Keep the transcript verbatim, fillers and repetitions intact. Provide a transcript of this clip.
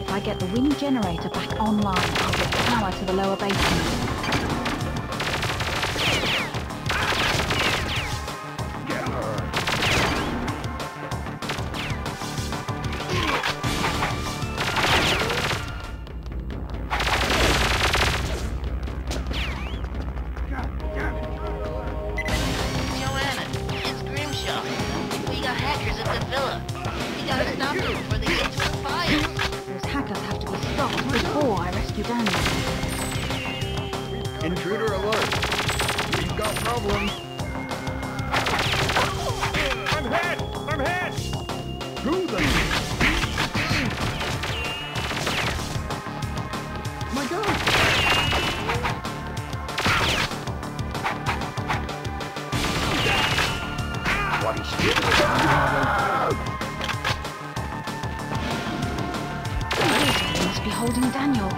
If I get the wind generator back online, I'll get power to the lower basement. Intruder alert! We've got problems! I'm hit! I'm hit! Who the... My God! What is this? He must be holding Daniel.